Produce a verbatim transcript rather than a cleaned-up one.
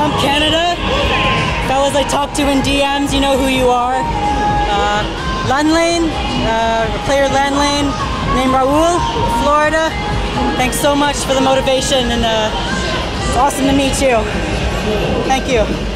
from Canada. Fellas I talk to in D Ms, you know who you are. Uh, Lanlane, uh, player Lanlane, named Raul, Florida. Thanks so much for the motivation, and uh, it's awesome to meet you. Thank you.